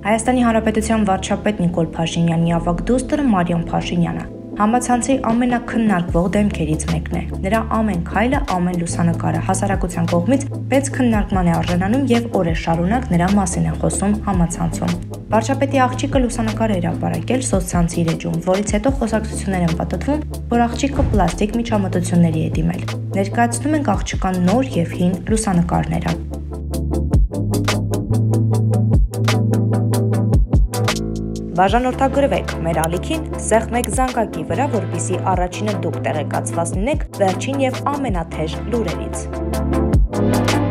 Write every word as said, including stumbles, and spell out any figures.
Հայաստանի Հանրապետության վարչապետ Նիկոլ Փաշինյանի ավագ դուստրը Մարիամ Փաշինյանը համացանցի ամեննաքննարկվող դեմքերից մեկն է։ Նրա ամեն քայլը, ամեն լուսանկերը հասարակության կողմից մեծ քննարկման է արժանանում եւ օրեր շարունակ նրա մասին են խոսում համացանցում։ Վարչապետի աղջիկը լուսանկար է հրապարակել սոցցանցի էջում, որից հետո խոսակցություններ են պատտվում, որ աղջիկը պլաստիկ միջամտությունների է դիմել։ Ներկայացնում ենք աղջկան նոր եւ հին լուսանկարները։ Բաժանորդագրվեք մեր ալիքին, սեղմեք զանգակի վրա, որպեսզի առաջինը դուք տեղեկացված լինեք վերջին եւ ամենաթեժ լուրերից։